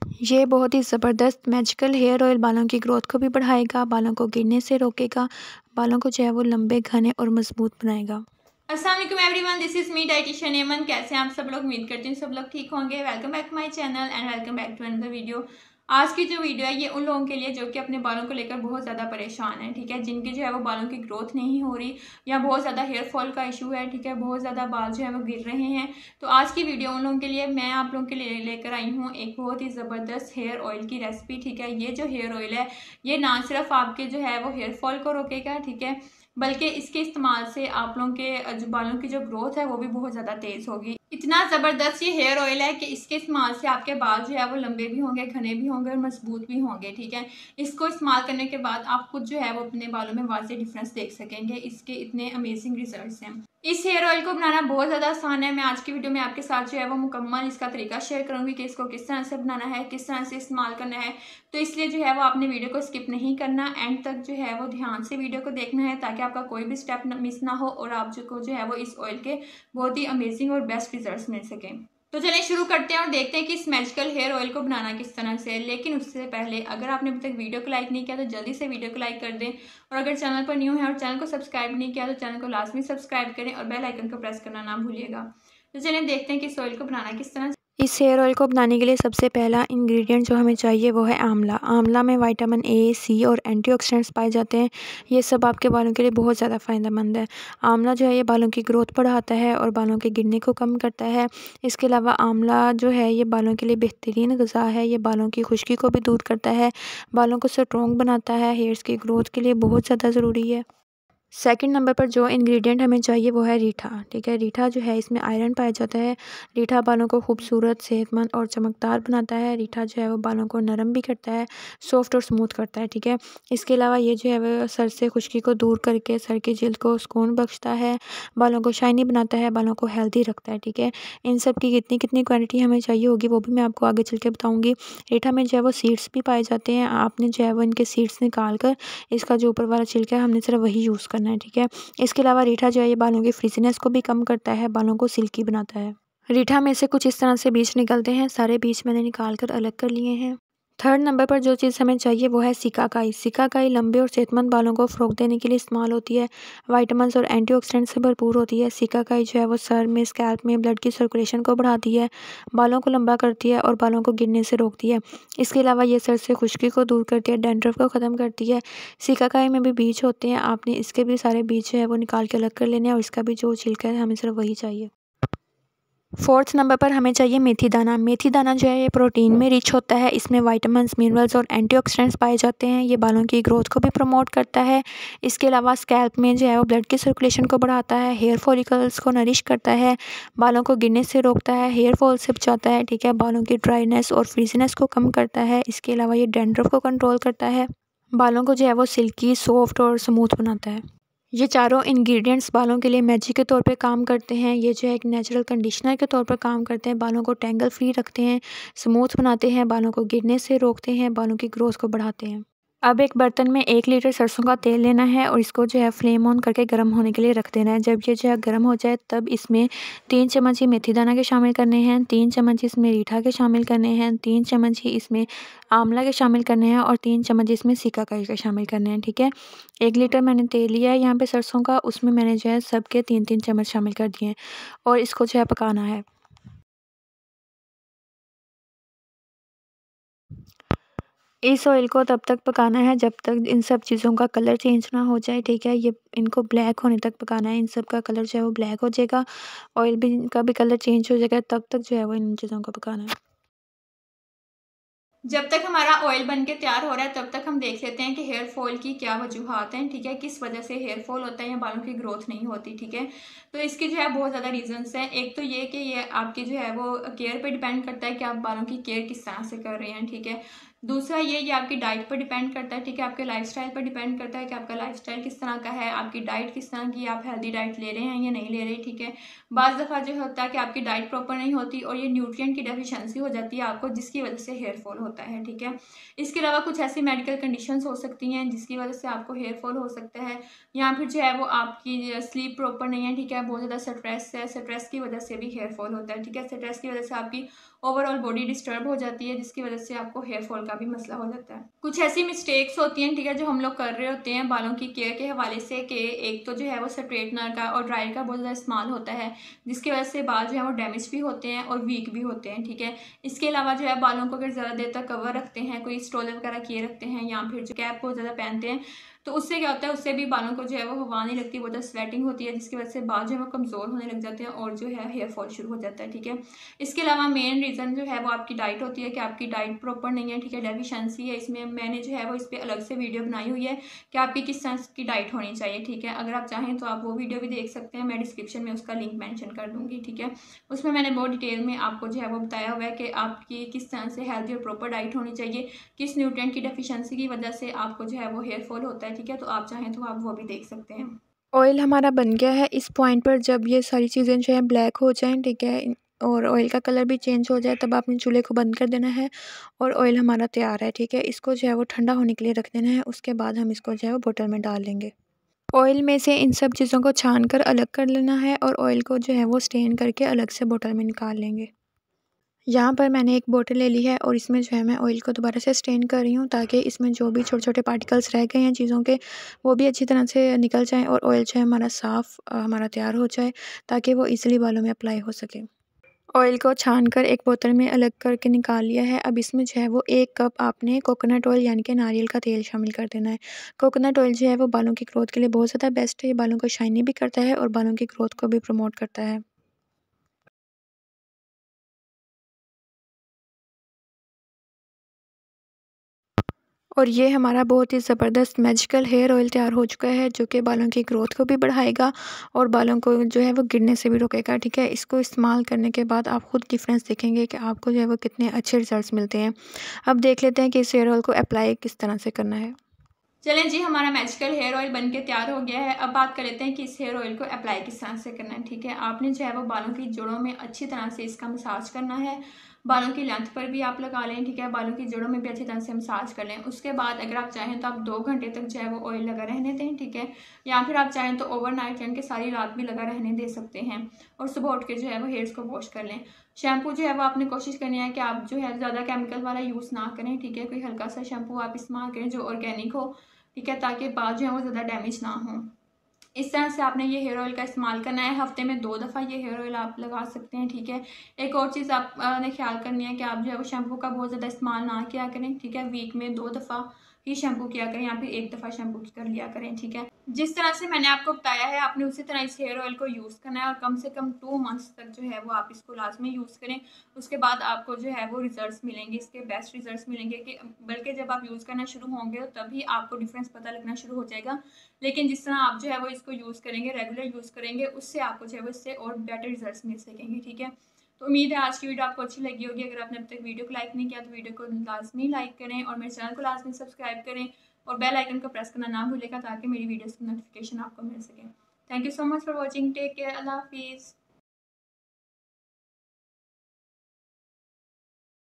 ये बहुत ही ज़बरदस्त मैजिकल हेयर ऑयल बालों की ग्रोथ को भी बढ़ाएगा, बालों को गिरने से रोकेगा, बालों को जो है वो लंबे, घने और मजबूत बनाएगा। अस्सलाम वालेकुम everyone, this is me dietitian Eman. कैसे हैं आप सब लोग? उम्मीद करती हूँ सब लोग ठीक होंगे। Welcome back to my channel and welcome back to another video. आज की जो वीडियो है ये उन लोगों के लिए जो कि अपने बालों को लेकर बहुत ज़्यादा परेशान है, ठीक है, जिनकी जो है वो बालों की ग्रोथ नहीं हो रही या बहुत ज़्यादा हेयर फॉल का इशू है, ठीक है, बहुत ज़्यादा बाल जो है वो गिर रहे हैं। तो आज की वीडियो उन लोगों के लिए मैं आप लोगों के लिए लेकर आई हूँ एक बहुत ही ज़बरदस्त हेयर ऑयल की रेसिपी, ठीक है। ये जो हेयर ऑयल है ये ना सिर्फ आपके जो है वो हेयर फॉल को रोकेगा, ठीक है, बल्कि इसके इस्तेमाल से आप लोगों के जो बालों की जो ग्रोथ है वो भी बहुत ज़्यादा तेज़ होगी। इतना ज़बरदस्त ये हेयर ऑयल है कि इसके इस्तेमाल से आपके बाल जो है वो लंबे भी होंगे, घने भी होंगे और मजबूत भी होंगे, ठीक है। इसको इस्तेमाल करने के बाद आप खुद जो है वो अपने बालों में वाज़ेह डिफरेंस देख सकेंगे। इसके इतने अमेजिंग रिजल्ट्स हैं। इस हेयर ऑयल को बनाना बहुत ज़्यादा आसान है। मैं आज की वीडियो में आपके साथ जो है वो मुकम्मल इसका तरीका शेयर करूंगी कि इसको किस तरह से बनाना है, किस तरह से इस्तेमाल करना है। तो इसलिए जो है वो आपने वीडियो को स्किप नहीं करना, एंड तक जो है वो ध्यान से वीडियो को देखना है ताकि आपका कोई भी स्टेप मिस ना हो और आप जो है वो इस ऑयल के बहुत ही अमेजिंग और बेस्ट रिजल्ट्स मिल सकें। तो चलिए शुरू करते हैं और देखते हैं कि इस मैजिकल हेयर ऑयल को बनाना किस तरह से है। लेकिन उससे पहले अगर आपने अभी तक वीडियो को लाइक नहीं किया तो जल्दी से वीडियो को लाइक कर दें, और अगर चैनल पर न्यू है और चैनल को सब्सक्राइब नहीं किया तो चैनल को लाजमी सब्सक्राइब करें और बेल आइकन को प्रेस करना ना भूलिएगा। तो चलिए देखते हैं कि इस ऑयल को बनाना किस तरह। इस हेयर ऑयल को बनाने के लिए सबसे पहला इंग्रेडिएंट जो हमें चाहिए वो है आंवला। आंवला में विटामिन ए, सी और एंटीऑक्सीडेंट्स पाए जाते हैं। ये सब आपके बालों के लिए बहुत ज़्यादा फ़ायदेमंद है। आंवला जो है ये बालों की ग्रोथ बढ़ाता है और बालों के गिरने को कम करता है। इसके अलावा आंवला जो है ये बालों के लिए बेहतरीन ग़िज़ा है। ये बालों की खुश्की को भी दूर करता है, बालों को स्ट्रॉन्ग बनाता है, हेयर्स की ग्रोथ के लिए बहुत ज़्यादा ज़रूरी है। सेकंड नंबर पर जो इंग्रेडिएंट हमें चाहिए वो है रीठा, ठीक है। रीठा जो है इसमें आयरन पाया जाता है। रीठा बालों को खूबसूरत, सेहतमंद और चमकदार बनाता है। रीठा जो है वो बालों को नरम भी करता है, सॉफ्ट और स्मूथ करता है, ठीक है। इसके अलावा ये जो है वो सर से खुश्की को दूर करके सर की जिल्द को सुकून बख्शता है, बालों को शाइनी बनाता है, बालों को हेल्दी रखता है, ठीक है। इन सब की कितनी कितनी क्वान्टिटी हमें चाहिए होगी वो भी मैं आपको आगे चल के बताऊँगी। रीठा में जो है वो सीड्स भी पाए जाते हैं। आपने जो है वो इनके सीड्स निकाल कर इसका जो ऊपर वाला छिलका है हमने सिर्फ वही यूज़ करना है, ठीक है। इसके अलावा रीठा जो है ये बालों की फ्रिजीनेस को भी कम करता है, बालों को सिल्की बनाता है। रीठा में से कुछ इस तरह से बीज निकलते हैं, सारे बीज मैंने निकाल कर अलग कर लिए हैं। थर्ड नंबर पर जो चीज़ हमें चाहिए वो है सिकाकाई। सिकाकाई लंबे और सेहतमंद बालों को फ़रोग़ देने के लिए इस्तेमाल होती है। विटामिन्स और एंटीऑक्सीडेंट से भरपूर होती है। सिकाकाई जो है वो सर में, स्कैल्प में ब्लड की सर्कुलेशन को बढ़ाती है, बालों को लंबा करती है और बालों को गिरने से रोकती है। इसके अलावा ये सर से खुश्की को दूर करती है, डैंड्रफ को ख़त्म करती है। सिकाकाई में भी बीज होते हैं, आपने इसके भी सारे बीज जो है वो निकाल के अलग कर लेने हैं और इसका भी जो छिलका है हमें सिर्फ वही चाहिए। फोर्थ नंबर पर हमें चाहिए मेथी दाना। मेथी दाना जो है ये प्रोटीन में रिच होता है। इसमें विटामिन्स, मिनरल्स और एंटीऑक्सीडेंट्स पाए जाते हैं। ये बालों की ग्रोथ को भी प्रमोट करता है। इसके अलावा स्कैल्प में जो है वो ब्लड की सर्कुलेशन को बढ़ाता है, हेयर फॉलिकल्स को नरिश करता है, बालों को गिरने से रोकता है, हेयर फॉल से बचाता है, ठीक है, बालों की ड्राइनेस और फ्रीजीनेस को कम करता है। इसके अलावा ये डैंड्रफ को कंट्रोल करता है, बालों को जो है वो सिल्की, सॉफ्ट और स्मूथ बनाता है। ये चारों इंग्रेडिएंट्स बालों के लिए मैजिक के तौर पे काम करते हैं। ये जो है एक नेचुरल कंडीशनर के तौर पर काम करते हैं, बालों को टेंगल फ्री रखते हैं, स्मूथ बनाते हैं, बालों को गिरने से रोकते हैं, बालों की ग्रोथ को बढ़ाते हैं। अब एक बर्तन में 1 लीटर सरसों का तेल लेना है और इसको जो है फ्लेम ऑन करके गर्म होने के लिए रख देना है। जब ये जो है गर्म हो जाए तब इसमें 3 चम्मच ही मेथी दाना के शामिल करने हैं, 3 चम्मच इसमें रीठा के शामिल करने हैं, 3 चम्मच ही इसमें आंवला के शामिल करने हैं और 3 चम्मच इसमें सिकाकाई के शामिल करने हैं, ठीक है। 1 लीटर मैंने तेल लिया है यहाँ पे सरसों का, उसमें मैंने जो है सबके 3-3 चम्मच शामिल कर दिए हैं और इसको जो है पकाना है। इस ऑयल को तब तक पकाना है जब तक इन सब चीज़ों का कलर चेंज ना हो जाए, ठीक है। ये इनको ब्लैक होने तक पकाना है। इन सब का कलर जो है वो ब्लैक हो जाएगा, ऑयल भी का भी कलर चेंज हो जाएगा, तब तक जो है वो इन चीज़ों को पकाना है। जब तक हमारा ऑयल बन के तैयार हो रहा है तब तक हम देख लेते हैं कि हेयर फॉल की क्या वजूहत हैं, ठीक है, किस वजह से हेयर फॉल होता है या बालों की ग्रोथ नहीं होती, ठीक है। तो इसकी जो है बहुत ज़्यादा रीजंस हैं। एक तो ये कि ये आपकी जो है वो केयर पे डिपेंड करता है कि आप बालों की केयर किस तरह से कर रहे हैं, ठीक है। दूसरा ये आपकी डाइट पर डिपेंड करता है, ठीक है, आपके लाइफस्टाइल पर डिपेंड करता है कि आपका लाइफस्टाइल किस तरह का है, आपकी डाइट किस तरह की, आप हेल्दी डाइट ले रहे हैं या नहीं ले रहे, ठीक है। बाज़ दफ़ा जो होता है कि आपकी डाइट प्रॉपर नहीं होती और ये न्यूट्रिएंट की डेफिशिएंसी हो जाती है आपको, जिसकी वजह से हेयर फॉल होता है, ठीक है। इसके अलावा कुछ ऐसी मेडिकल कंडीशंस हो सकती हैं जिसकी वजह से आपको हेयर फॉल हो सकता है, या फिर जो है वो आपकी स्लीप प्रॉपर नहीं है, ठीक है, बहुत ज़्यादा स्ट्रेस है, स्ट्रेस की वजह से भी हेयर फॉल होता है, ठीक है। स्ट्रेस की वजह से आपकी ओवरऑल बॉडी डिस्टर्ब हो जाती है, जिसकी वजह से आपको हेयर फॉल का भी मसला हो जाता है। कुछ ऐसी मिस्टेक्स होती हैं, ठीक है, जो हम लोग कर रहे होते हैं बालों की केयर के हवाले से, कि एक तो जो है वो स्ट्रेटनर का और ड्रायर का बहुत ज़्यादा इस्तेमाल होता है, जिसकी वजह से बाल जो है वो डैमेज भी होते हैं और वीक भी होते हैं, ठीक है। इसके अलावा जो है बालों को अगर ज़्यादा देर तक कवर रखते हैं, कोई स्टोलर वगैरह किए रखते हैं, या फिर जो कैप बहुत ज़्यादा पहनते हैं, तो उससे क्या होता है, उससे भी बालों को जो है वो हवा नहीं लगती, बहुत ज़्यादा स्वेटिंग होती है, जिसकी वजह से बाल जो है वो कमज़ोर होने लग जाते हैं और जो है हेयर फॉल शुरू हो जाता है, ठीक है। इसके अलावा मेन रीज़न जो है वो आपकी डाइट होती है, कि आपकी डाइट प्रॉपर नहीं है, ठीक है, डेफिशिएंसी है इसमें। मैंने जो है वो इस पर अलग से वीडियो बनाई हुई है कि आपकी किस तरह की डाइट होनी चाहिए, ठीक है। अगर आप चाहें तो आप वो वीडियो भी देख सकते हैं, मैं डिस्क्रिप्शन में उसका लिंक मेंशन कर दूंगी, ठीक है। उसमें मैंने बहुत डिटेल में आपको जो है वो बताया हुआ है कि आपकी किस तरह से हेल्दी और प्रॉपर डाइट होनी चाहिए, किस न्यूट्रिएंट की डेफिशिएंसी की वजह से आपको जो है वो हेयर फॉल होता है, ठीक है। तो आप चाहें तो आप वो भी देख सकते हैं। ऑयल हमारा बन गया है। इस पॉइंट पर जब ये सारी चीज़ें जो है ब्लैक हो जाएं, ठीक है, और ऑयल का कलर भी चेंज हो जाए, तब आपने चूल्हे को बंद कर देना है और ऑयल हमारा तैयार है, ठीक है। इसको जो है वो ठंडा होने के लिए रख देना है। उसके बाद हम इसको जो है वो बोतल में डाल लेंगे। ऑयल में से इन सब चीज़ों को छान कर अलग कर लेना है और ऑयल को जो है वो स्टेन करके अलग से बोतल में निकाल लेंगे। यहाँ पर मैंने एक बोतल ले ली है और इसमें जो है मैं ऑयल को दोबारा से स्टेन कर रही हूँ, ताकि इसमें जो भी छोटे छोटे पार्टिकल्स रह गए हैं चीज़ों के, वो भी अच्छी तरह से निकल जाएं और ऑयल जो है हमारा साफ़ हमारा तैयार हो जाए, ताकि वो ईज़िली बालों में अप्लाई हो सके। ऑयल को छान कर एक बोतल में अलग करके निकाल लिया है। अब इसमें जो है वो 1 कप आपने कोकोनट ऑयल यानी कि नारियल का तेल शामिल कर देना है। कोकोनट ऑयल जो है वो बालों की ग्रोथ के लिए बहुत ज़्यादा बेस्ट है। ये बालों को शाइनी भी करता है और बालों की ग्रोथ को भी प्रमोट करता है। और ये हमारा बहुत ही ज़बरदस्त मैजिकल हेयर ऑयल तैयार हो चुका है, जो कि बालों की ग्रोथ को भी बढ़ाएगा और बालों को जो है वो गिरने से भी रोकेगा, ठीक है। इसको इस्तेमाल करने के बाद आप खुद डिफरेंस देखेंगे कि आपको जो है वो कितने अच्छे रिजल्ट्स मिलते हैं। अब देख लेते हैं कि इस हेयर ऑयल को अप्लाई किस तरह से करना है। चलें जी, हमारा मैजिकल हेयर ऑयल बनके तैयार हो गया है। अब बात कर लेते हैं कि इस हेयर ऑयल को अप्लाई किस तरह से करना है, ठीक है। आपने जो है वो बालों की जड़ों में अच्छी तरह से इसका मसाज करना है। बालों की लेंथ पर भी आप लगा लें, ठीक है, बालों की जड़ों में भी अच्छी तरह से मसाज कर लें। उसके बाद अगर आप चाहें तो आप 2 घंटे तक जो है वो ऑयल लगा रहने दें, ठीक है, या फिर आप चाहें तो ओवरनाइट यानी कि सारी रात भी लगा रहने दे सकते हैं और सुबह उठ के जो है वो हेयर्स को वॉश कर लें। शैम्पू जो है वो आपने कोशिश करनी है कि आप जो है ज़्यादा केमिकल वाला यूज़ ना करें, ठीक है। कोई हल्का सा शैम्पू आप इस्तेमाल करें जो ऑर्गेनिक हो, ठीक है, ताकि बाल जो है वो ज़्यादा डैमेज ना हो। इस तरह से आपने ये हेयर ऑयल का इस्तेमाल करना है। हफ्ते में 2 दफ़ा ये हेयर ऑयल आप लगा सकते हैं, ठीक है। एक और चीज़ आपने ख्याल करनी है कि आप जो है वो शैम्पू का बहुत ज़्यादा इस्तेमाल ना किया करें, ठीक है। वीक में 2 दफ़ा ही शैम्पू किया करें या फिर 1 दफ़ा शैम्पू कर लिया करें, ठीक है। जिस तरह से मैंने आपको बताया है, आपने उसी तरह इस हेयर ऑयल को यूज़ करना है और कम से कम 2 मंथ्स तक जो है वो आप इसको लाजमी यूज़ करें। उसके बाद आपको जो है वो रिजल्ट्स मिलेंगे, इसके बेस्ट रिजल्ट्स मिलेंगे, कि बल्कि जब आप यूज़ करना शुरू होंगे तभी आपको डिफरेंस पता लगना शुरू हो जाएगा। लेकिन जिस तरह आप जो है वो इसको यूज़ करेंगे, रेगुलर यूज़ करेंगे, उससे आपको जो है वो इससे और बेटर रिजल्ट्स मिल सकेंगे, ठीक है। तो उम्मीद है आज की वीडियो आपको अच्छी लगी होगी। अगर आपने अब तक वीडियो को लाइक नहीं किया तो वीडियो को लाजमी लाइक करें और मेरे चैनल को लाजमी सब्सक्राइब करें और बेल आइकन को प्रेस करना ना भूलेगा, ताकि मेरी वीडियोस की नोटिफिकेशन आपको मिल सके। Thank you so much for watching. Take care. अल्लाह हाफिज़।